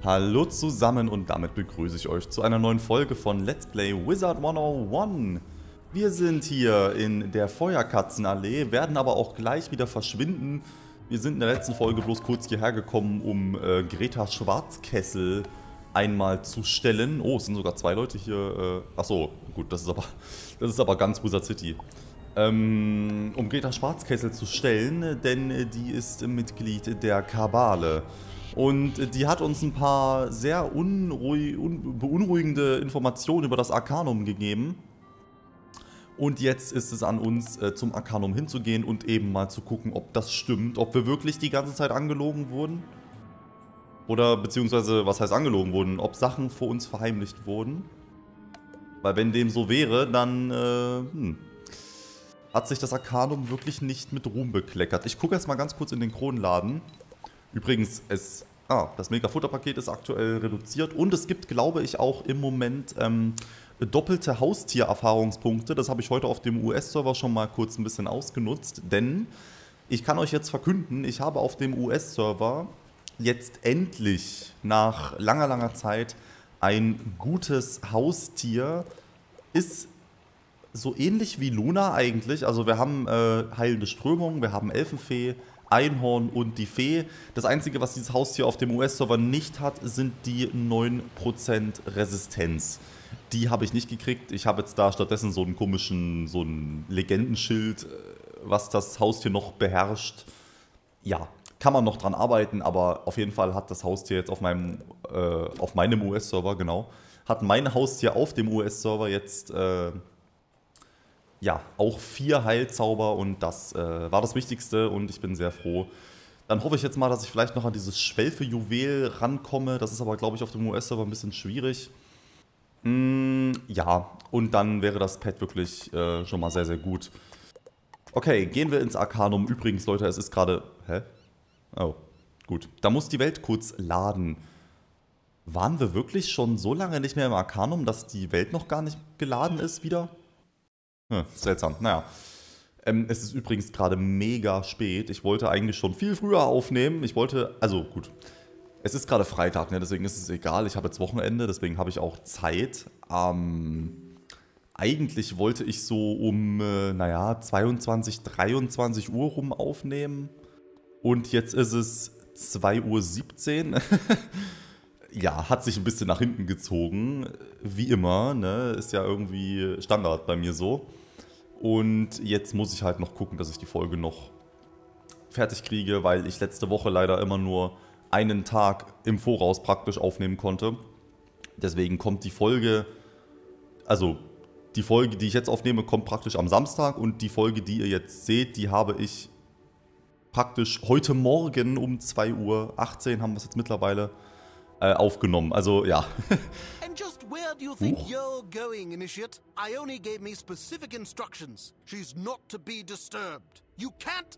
Hallo zusammen und damit begrüße ich euch zu einer neuen Folge von Let's Play Wizard 101. Wir sind hier in der Feuerkatzenallee, werden aber auch gleich wieder verschwinden. Wir sind in der letzten Folge bloß kurz hierher gekommen, um Greta Schwarzkessel einmal zu stellen. Oh, es sind sogar zwei Leute hier. Achso, gut, das ist aber ganz Wizard City. Um Greta Schwarzkessel zu stellen, denn die ist Mitglied der Kabale. Und die hat uns ein paar sehr beunruhigende Informationen über das Arcanum gegeben. Und jetzt ist es an uns, zum Arcanum hinzugehen und eben mal zu gucken, ob das stimmt. Ob wir wirklich die ganze Zeit angelogen wurden. Oder beziehungsweise, was heißt angelogen wurden? Ob Sachen vor uns verheimlicht wurden. Weil wenn dem so wäre, dann hat sich das Arcanum wirklich nicht mit Ruhm bekleckert. Ich gucke jetzt mal ganz kurz in den Kronenladen. Übrigens, das Mega-Futterpaket ist aktuell reduziert und es gibt, glaube ich, auch im Moment doppelte Haustier-Erfahrungspunkte. Das habe ich heute auf dem US-Server schon mal kurz ein bisschen ausgenutzt, denn ich kann euch jetzt verkünden, ich habe auf dem US-Server jetzt endlich nach langer, langer Zeit ein gutes Haustier. Ist so ähnlich wie Luna eigentlich. Also wir haben heilende Strömung, wir haben Elfenfee, Einhorn und die Fee. Das Einzige, was dieses Haustier auf dem US-Server nicht hat, sind die 9% Resistenz. Die habe ich nicht gekriegt. Ich habe jetzt da stattdessen so ein Legendenschild, was das Haustier noch beherrscht. Ja, kann man noch dran arbeiten, aber auf jeden Fall hat das Haustier jetzt auf meinem US-Server, genau, hat mein Haustier auf dem US-Server jetzt ja, auch 4 Heilzauber und das war das Wichtigste und ich bin sehr froh. Dann hoffe ich jetzt mal, dass ich vielleicht noch an dieses Schwelfe-Juwel rankomme. Das ist aber, glaube ich, auf dem US-Server ein bisschen schwierig. Ja, und dann wäre das Pet wirklich schon mal sehr, sehr gut. Okay, gehen wir ins Arcanum. Übrigens, Leute, es ist gerade... Hä? Oh, gut. Da muss die Welt kurz laden. Waren wir wirklich schon so lange nicht mehr im Arcanum, dass die Welt noch gar nicht geladen ist wieder? Seltsam, naja. Es ist übrigens gerade mega spät. Ich wollte eigentlich schon viel früher aufnehmen. Also gut, es ist gerade Freitag, ne? Deswegen ist es egal. Ich habe jetzt Wochenende, deswegen habe ich auch Zeit. Eigentlich wollte ich so um, 22, 23 Uhr rum aufnehmen. Und jetzt ist es 2:17 Uhr. Ja, hat sich ein bisschen nach hinten gezogen. Wie immer, ne? Ist ja irgendwie Standard bei mir so. Und jetzt muss ich halt noch gucken, dass ich die Folge noch fertig kriege, weil ich letzte Woche leider immer nur einen Tag im Voraus praktisch aufnehmen konnte. Deswegen kommt die Folge, die ich jetzt aufnehme, kommt praktisch am Samstag und die Folge, die ihr jetzt seht, die habe ich praktisch heute Morgen um 2:18 Uhr, haben wir es jetzt mittlerweile, aufgenommen. Also ja. And just where do you think you're going, Initiate? Ione gave me specific instructions. She's not to be disturbed. You can't...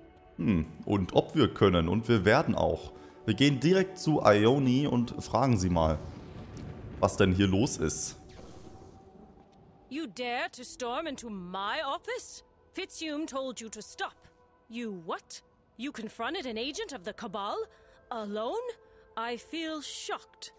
Und ob wir können und wir werden auch. Wir gehen direkt zu Ione und fragen sie mal, was denn hier los ist. You dare to storm into my office? Fitzhume told you to stop. You what? You confronted an agent of the Cabal? Alone? I feel shocked.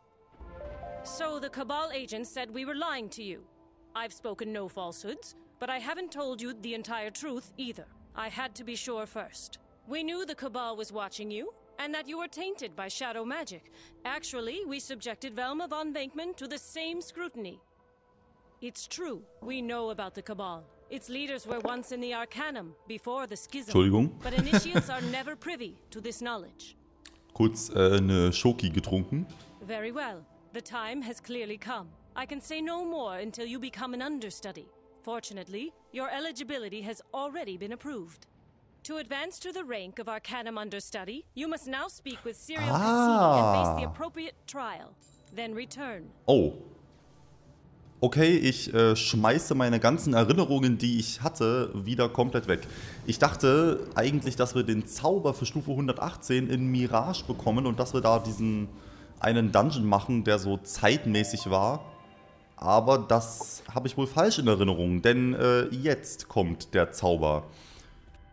So the Cabal agent said we were lying to you. I've spoken no falsehoods, but I haven't told you the entire truth either. I had to be sure first. We knew the Cabal was watching you, and that you were tainted by shadow magic. Actually, we subjected Velma von Venkman to the same scrutiny. It's true, we know about the Cabal. Its leaders were once in the Arcanum, before the Schism. Entschuldigung. But initiates are never privy to this knowledge. Kurz eine Schoki getrunken. Very well. The time has clearly come. I can say no more until you become an understudy. Fortunately, your eligibility has already been approved. To advance to the rank of Arcanum Understudy, you must now speak with Serial Cassini and face the appropriate trial. Then return. Oh. Okay, ich schmeiße meine ganzen Erinnerungen, die ich hatte, wieder komplett weg. Ich dachte eigentlich, dass wir den Zauber für Stufe 118 in Mirage bekommen und dass wir da diesen einen Dungeon machen, der so zeitmäßig war. Aber das habe ich wohl falsch in Erinnerung, denn jetzt kommt der Zauber.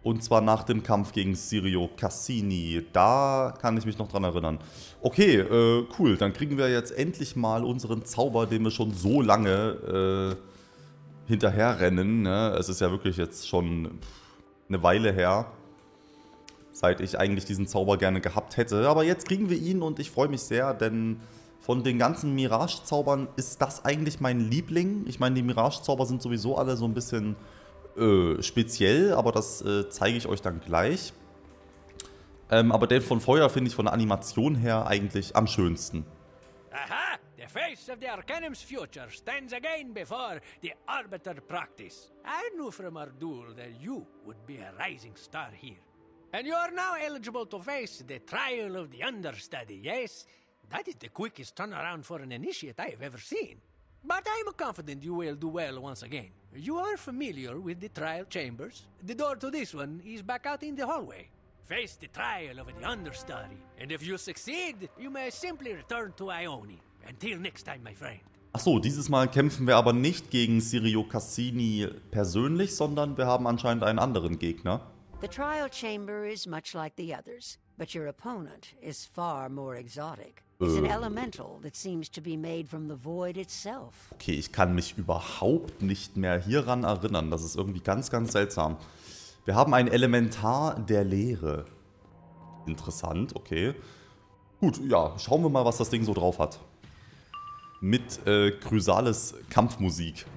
Und zwar nach dem Kampf gegen Sirio Cassini. Da kann ich mich noch dran erinnern. Okay, cool. Dann kriegen wir jetzt endlich mal unseren Zauber, den wir schon so lange hinterherrennen. Ne? Es ist ja wirklich jetzt schon eine Weile her, seit ich eigentlich diesen Zauber gerne gehabt hätte. Aber jetzt kriegen wir ihn und ich freue mich sehr, denn von den ganzen Mirage-Zaubern ist das eigentlich mein Liebling. Ich meine, die Mirage-Zauber sind sowieso alle so ein bisschen speziell, aber das zeige ich euch dann gleich. Aber den von Feuer finde ich von der Animation her eigentlich am schönsten. Aha! The face of the Arcanum's future stands again before the Arbiter practice. I knew from our duel that you would be a rising star here. And you are now eligible to face the trial of the understudy, yes? That is the quickest turnaround for an initiate I have ever seen. But I'm confident you will do well once again. You are familiar with the trial chambers. The door to this one is back out in the hallway. Face the trial of the understudy, and if you succeed, you may simply return to Ione. Until next time, my friend. Achso, dieses Mal kämpfen wir aber nicht gegen Sirio Cassini persönlich, sondern wir haben anscheinend einen anderen Gegner. The trial chamber is much like the others, but your opponent is far more exotic. It's an elemental that seems to be made from the void itself. Okay, ich kann mich überhaupt nicht mehr hieran erinnern. Das ist irgendwie ganz, ganz seltsam. Wir haben ein Elementar der Leere. Interessant, okay. Gut, ja, schauen wir mal, was das Ding so drauf hat. Mit Chrysales Kampfmusik.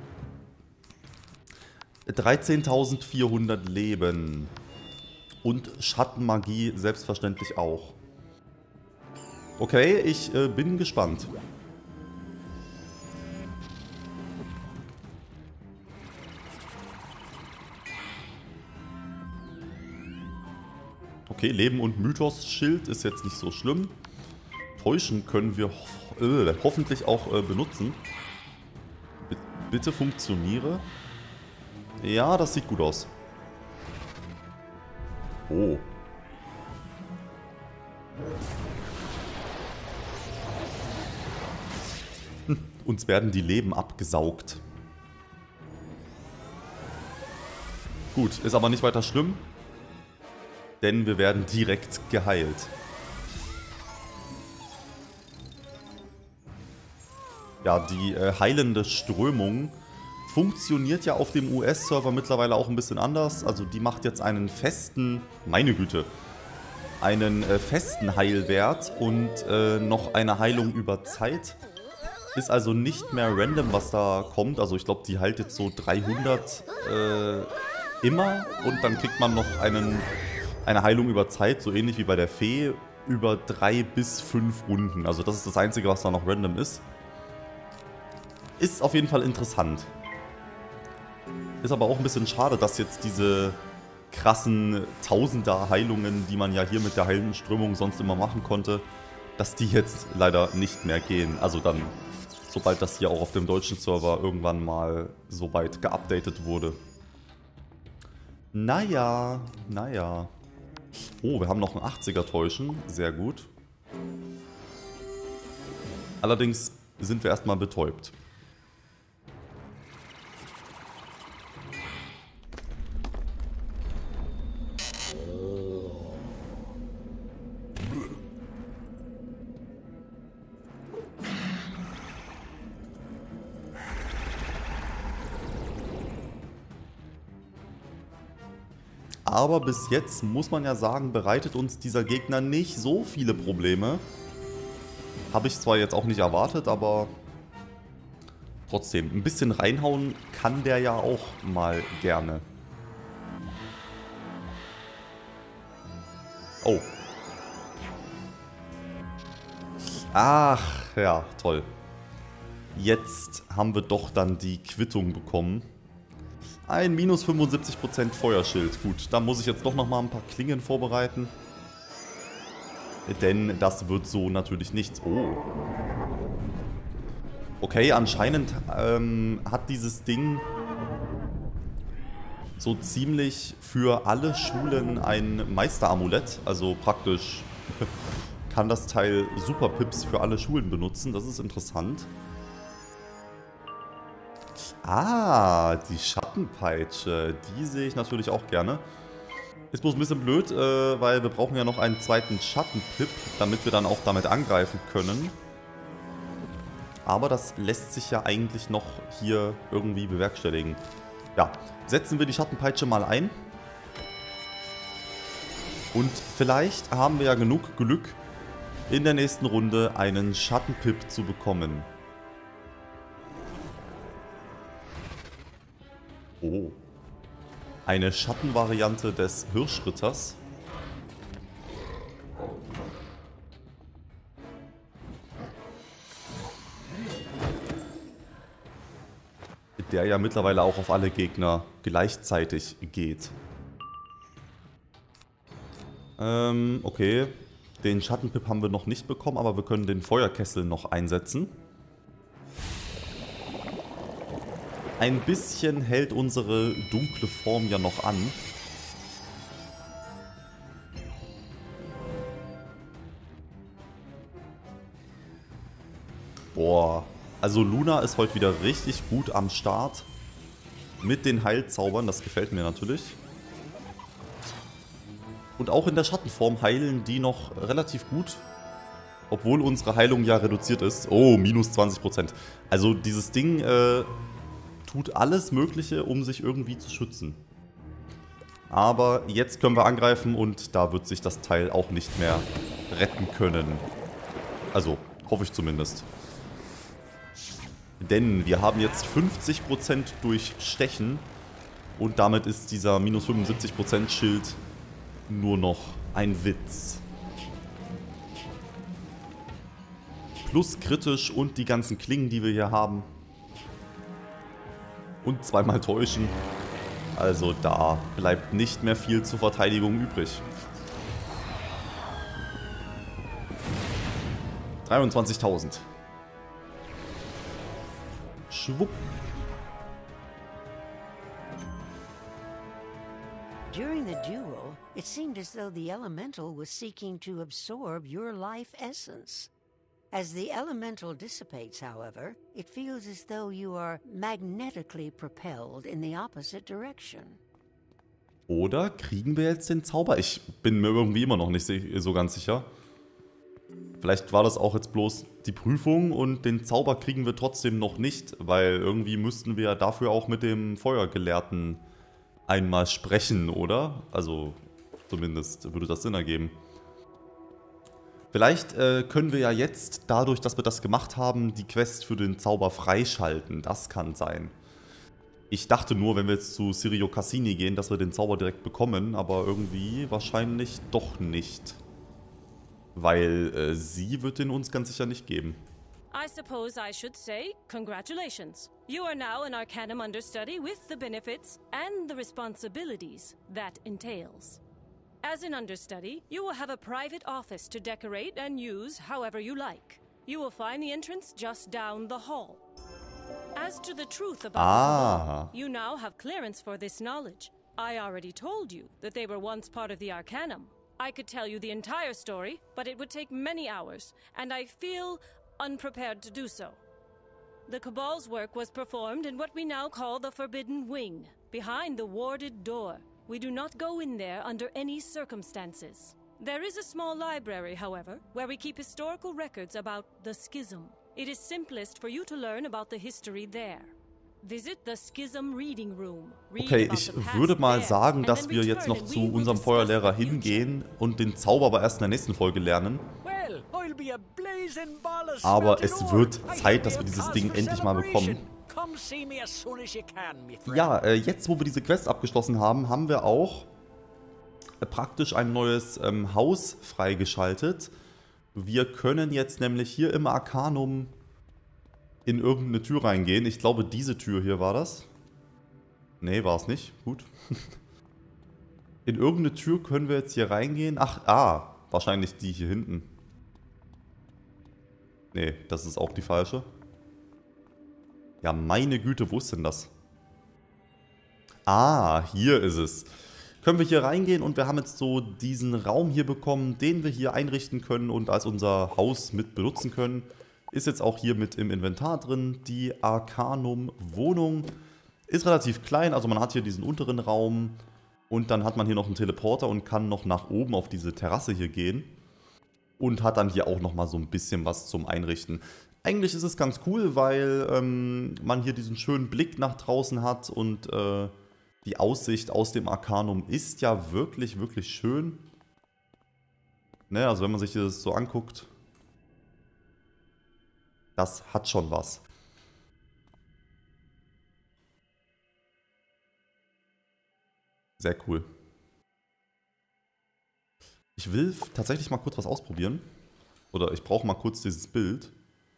13.400 Leben. Und Schattenmagie selbstverständlich auch. Okay, ich bin gespannt. Okay, Leben und Mythos-Schild ist jetzt nicht so schlimm. Täuschen können wir hoffentlich auch benutzen. Bitte funktioniere. Ja, das sieht gut aus. Oh. Uns werden die Leben abgesaugt. Gut, ist aber nicht weiter schlimm. Denn wir werden direkt geheilt. Ja, die heilende Strömung funktioniert ja auf dem US-Server mittlerweile auch ein bisschen anders. Also die macht jetzt einen festen, meine Güte, einen festen Heilwert und noch eine Heilung über Zeit. Ist also nicht mehr random, was da kommt. Also ich glaube, die heilt jetzt so 300 immer und dann kriegt man noch eine Heilung über Zeit, so ähnlich wie bei der Fee, über 3 bis 5 Runden. Also das ist das Einzige, was da noch random ist. Ist auf jeden Fall interessant. Ist aber auch ein bisschen schade, dass jetzt diese krassen Tausender-Heilungen, die man ja hier mit der heilenden Strömung sonst immer machen konnte, dass die jetzt leider nicht mehr gehen. Also dann, sobald das hier auch auf dem deutschen Server irgendwann mal so weit geupdatet wurde. Naja, naja. Oh, wir haben noch einen 80er Täuschen. Sehr gut. Allerdings sind wir erstmal betäubt. Aber bis jetzt, muss man ja sagen, bereitet uns dieser Gegner nicht so viele Probleme. Habe ich zwar jetzt auch nicht erwartet, aber trotzdem, ein bisschen reinhauen kann der ja auch mal gerne. Oh. Ach, ja, toll. Jetzt haben wir doch dann die Quittung bekommen. Ein minus 75% Feuerschild. Gut, da muss ich jetzt doch nochmal ein paar Klingen vorbereiten. Denn das wird so natürlich nichts. Oh. Okay, anscheinend hat dieses Ding so ziemlich für alle Schulen ein Meisteramulett. Also praktisch kann das Teil Super Pips für alle Schulen benutzen. Das ist interessant. Ah, die Schattenpeitsche. Die sehe ich natürlich auch gerne. Ist bloß ein bisschen blöd, weil wir brauchen ja noch einen zweiten Schattenpip, damit wir dann auch damit angreifen können. Aber das lässt sich ja eigentlich noch hier irgendwie bewerkstelligen. Ja, setzen wir die Schattenpeitsche mal ein. Und vielleicht haben wir ja genug Glück, in der nächsten Runde einen Schattenpip zu bekommen. Oh. Eine Schattenvariante des Hirschritters. Der ja mittlerweile auch auf alle Gegner gleichzeitig geht. Okay. Den Schattenpip haben wir noch nicht bekommen, aber wir können den Feuerkessel noch einsetzen. Ein bisschen hält unsere dunkle Form ja noch an. Boah, also Luna ist heute wieder richtig gut am Start. Mit den Heilzaubern, das gefällt mir natürlich. Und auch in der Schattenform heilen die noch relativ gut. Obwohl unsere Heilung ja reduziert ist. Oh, minus 20%. Also dieses Ding tut alles Mögliche, um sich irgendwie zu schützen. Aber jetzt können wir angreifen und da wird sich das Teil auch nicht mehr retten können. Also, hoffe ich zumindest. Denn wir haben jetzt 50% durch Stechen. Und damit ist dieser minus 75% Schild nur noch ein Witz. Plus kritisch und die ganzen Klingen, die wir hier haben. Und zweimal täuschen. Also da bleibt nicht mehr viel zur Verteidigung übrig. 23.000. Schwupp. During the duel, it seemed as though the elemental was seeking to absorb your life essence. As the elemental dissipates, however, it feels as though you are magnetically propelled in the opposite direction. Oder kriegen wir jetzt den Zauber? Ich bin mir irgendwie immer noch nicht so ganz sicher. Vielleicht war das auch jetzt bloß die Prüfung und den Zauber kriegen wir trotzdem noch nicht, weil irgendwie müssten wir ja dafür auch mit dem Feuergelehrten einmal sprechen, oder? Also zumindest würde das Sinn ergeben. Vielleicht können wir ja jetzt, dadurch, dass wir das gemacht haben, die Quest für den Zauber freischalten. Das kann sein. Ich dachte nur, wenn wir jetzt zu Sirio Cassini gehen, dass wir den Zauber direkt bekommen, aber irgendwie wahrscheinlich doch nicht. Weil sie wird den uns ganz sicher nicht geben. I suppose I should say congratulations. You are now an Arcanum understudy with the benefits and the responsibilities that entails. As an understudy, you will have a private office to decorate and use however you like. You will find the entrance just down the hall. As to the truth about the Cabal, you now have clearance for this knowledge. I already told you that they were once part of the Arcanum. I could tell you the entire story, but it would take many hours, and I feel unprepared to do so. The Cabal's work was performed in what we now call the Forbidden Wing, behind the warded door. We do not go in there under any circumstances. There is a small library, however, where we keep historical records about the Schism. It is simplest for you to learn about the history there. Visit the Schism Reading Room. Okay, ich würde mal sagen, dass wir jetzt noch zu unserem Feuerlehrer hingehen und den Zauber aber erst in der nächsten Folge lernen. Aber es wird Zeit, dass wir dieses Ding endlich mal bekommen. Ja, jetzt wo wir diese Quest abgeschlossen haben, haben wir auch praktisch ein neues Haus freigeschaltet. Wir können jetzt nämlich hier im Arcanum in irgendeine Tür reingehen. Ich glaube, diese Tür hier war das. Nee, war es nicht. Gut. In irgendeine Tür können wir jetzt hier reingehen. Ach, wahrscheinlich die hier hinten. Nee, das ist auch die falsche. Ja, meine Güte, wo ist denn das? Hier ist es. Können wir hier reingehen und wir haben jetzt so diesen Raum hier bekommen, den wir hier einrichten können und als unser Haus mit benutzen können. Ist jetzt auch hier mit im Inventar drin. Die Arcanum-Wohnung ist relativ klein, also man hat hier diesen unteren Raum Und dann hat man hier noch einen Teleporter und kann noch nach oben auf diese Terrasse hier gehen. Und hat dann hier auch nochmal so ein bisschen was zum Einrichten. Eigentlich ist es ganz cool, weil man hier diesen schönen Blick nach draußen hat. Und die Aussicht aus dem Arcanum ist ja wirklich, wirklich schön. Ne, also wenn man sich das so anguckt, das hat schon was. Sehr cool. Ich will tatsächlich mal kurz was ausprobieren. Oder ich brauche mal kurz dieses Bild.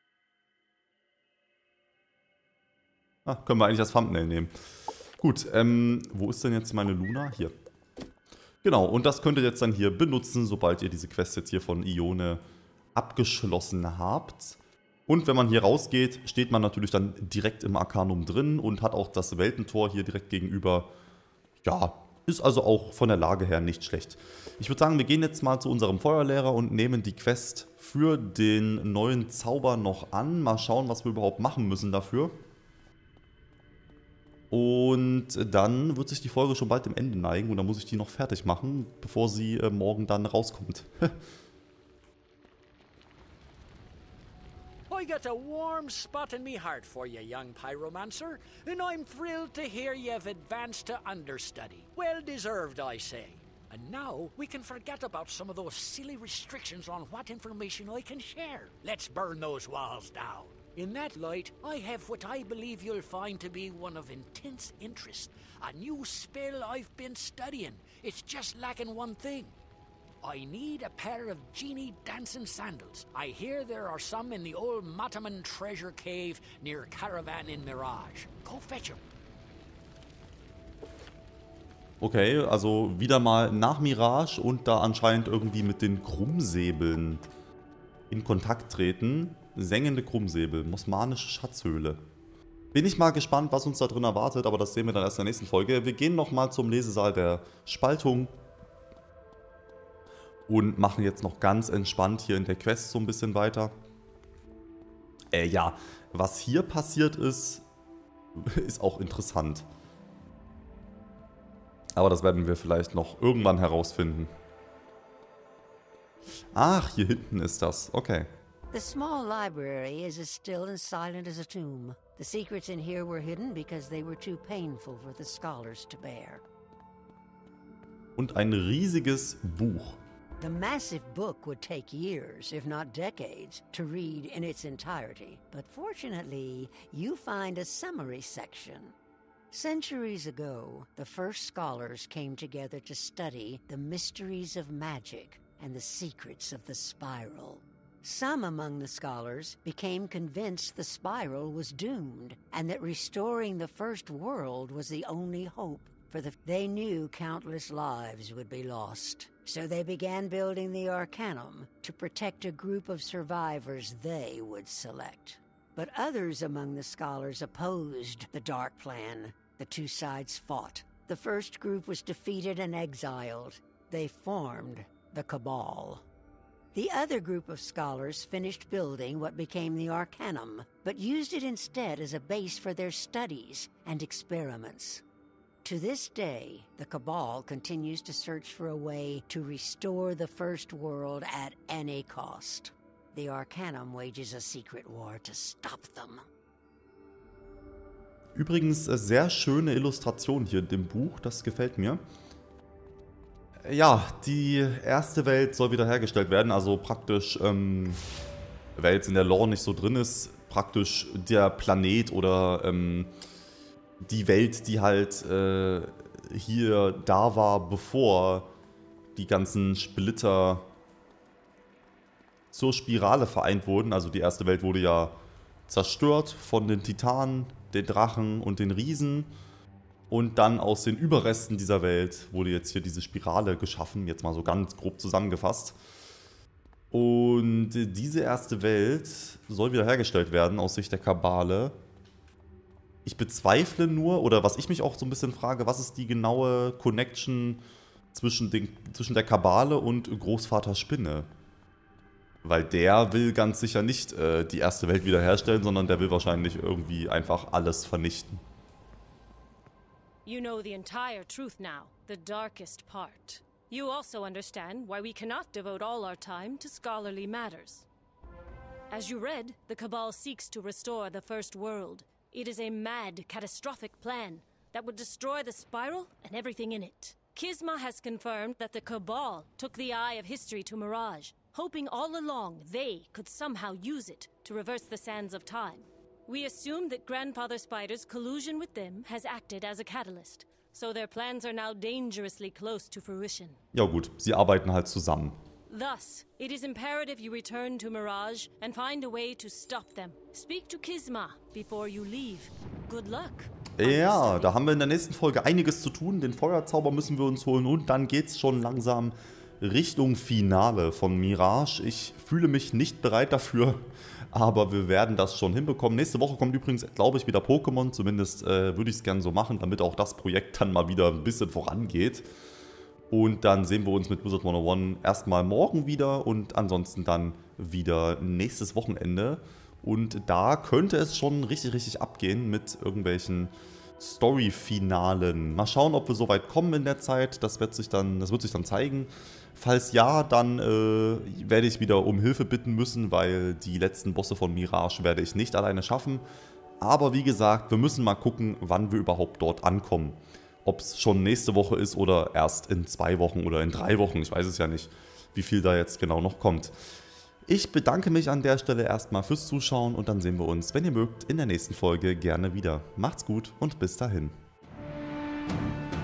Ah, können wir eigentlich das Thumbnail nehmen. Gut, wo ist denn jetzt meine Luna? Hier. Genau, und das könnt ihr jetzt dann hier benutzen, sobald ihr diese Quest jetzt hier von Ione abgeschlossen habt. Und wenn man hier rausgeht, steht man natürlich dann direkt im Arcanum drin und hat auch das Weltentor hier direkt gegenüber. Ja, ist also auch von der Lage her nicht schlecht. Ich würde sagen, wir gehen jetzt mal zu unserem Feuerlehrer und nehmen die Quest für den neuen Zauber noch an. Mal schauen, was wir überhaupt machen müssen dafür. Und dann wird sich die Folge schon bald dem Ende neigen und dann muss ich die noch fertig machen, bevor sie morgen dann rauskommt. I got a warm spot in me heart for you, young pyromancer, and I'm thrilled to hear you've advanced to understudy. Well deserved, I say. And now we can forget about some of those silly restrictions on what information I can share. Let's burn those walls down. In that light, I have what I believe you'll find to be one of intense interest. A new spell I've been studying. It's just lacking one thing. I need a pair of genie dancing sandals. I hear there are some in the old Mataman treasure cave near Caravan in Mirage. Go fetch 'em. Okay, also wieder mal nach Mirage und da anscheinend irgendwie mit den Krummsäbeln in Kontakt treten. Sengende Krummsäbel, Mosmanische Schatzhöhle. Bin ich mal gespannt, was uns da drin erwartet, aber das sehen wir dann erst in der nächsten Folge. Wir gehen nochmal zum Lesesaal der Spaltung und machen jetzt noch ganz entspannt hier in der Quest so ein bisschen weiter. Ja, was hier passiert ist, ist auch interessant. Aber das werden wir vielleicht noch irgendwann herausfinden. Ach, hier hinten ist das. Okay. The small library is as still and silent as a tomb. The secrets in here were hidden because they were too painful for the scholars to bear. Und ein riesiges Buch. The massive book would take years, if not decades, to read in its entirety. But fortunately, you find a summary section. Centuries ago, the first scholars came together to study the mysteries of magic and the secrets of the spiral. Some among the scholars became convinced the spiral was doomed and that restoring the first world was the only hope for they knew countless lives would be lost. So they began building the Arcanum to protect a group of survivors they would select. But others among the scholars opposed the dark plan. The two sides fought. The first group was defeated and exiled. They formed the Cabal. The other group of scholars finished building what became the Arcanum, but used it instead as a base for their studies and experiments. To this day, the Cabal continues to search for a way to restore the First World at any cost. The Arcanum wages a secret war to stop them. Übrigens sehr schöne Illustration hier in dem Buch, das gefällt mir. Ja, die erste Welt soll wiederhergestellt werden, also praktisch, wer jetzt in der Lore nicht so drin ist, praktisch der Planet oder die Welt, die halt hier da war, bevor die ganzen Splitter zur Spirale vereint wurden. Also die erste Welt wurde ja zerstört von den Titanen, den Drachen und den Riesen. Und dann aus den Überresten dieser Welt wurde jetzt hier diese Spirale geschaffen, jetzt mal so ganz grob zusammengefasst. Und diese erste Welt soll wiederhergestellt werden aus Sicht der Kabale. Ich bezweifle nur, oder was ich mich auch so ein bisschen frage, was ist die genaue Connection zwischen der Kabale und Großvater Spinne? Weil der will ganz sicher nicht die erste Welt wiederherstellen, sondern der will wahrscheinlich irgendwie einfach alles vernichten. You know the entire truth now. the darkest part. You also understand why we cannot devote all our time to scholarly matters. As you read, the Cabal seeks to restore the First World. It is a mad, catastrophic plan that would destroy the Spiral and everything in it. Kisma has confirmed that the Cabal took the Eye of History to Mirage, hoping all along they could somehow use it to reverse the sands of time. We assume that Grandfather Spider's collusion with them has acted as a catalyst, so their plans are now dangerously close to fruition. Ja gut, sie arbeiten halt zusammen. Thus, it is imperative you return to Mirage and find a way to stop them. Speak to Kisma before you leave. Good luck. Ja, da haben wir in der nächsten Folge einiges zu tun. Den Feuerzauber müssen wir uns holen und dann geht's schon langsam Richtung Finale von Mirage. Ich fühle mich nicht bereit dafür, aber wir werden das schon hinbekommen. Nächste Woche kommt übrigens, glaube ich, wieder Pokémon. Zumindest würde ich es gerne so machen, damit auch das Projekt dann mal wieder ein bisschen vorangeht. Und dann sehen wir uns mit Wizard 101 erstmal morgen wieder und ansonsten dann wieder nächstes Wochenende. Und da könnte es schon richtig abgehen mit irgendwelchen Story-Finalen. Mal schauen, ob wir so weit kommen in der Zeit. Das wird sich dann zeigen. Falls ja, dann werde ich wieder um Hilfe bitten müssen, weil die letzten Bosse von Mirage werde ich nicht alleine schaffen. Aber wie gesagt, wir müssen mal gucken, wann wir überhaupt dort ankommen. Ob es schon nächste Woche ist oder erst in 2 Wochen oder in 3 Wochen. Ich weiß es ja nicht, wie viel da jetzt genau noch kommt. Ich bedanke mich an der Stelle erstmal fürs Zuschauen und dann sehen wir uns, wenn ihr mögt, in der nächsten Folge gerne wieder. Macht's gut und bis dahin.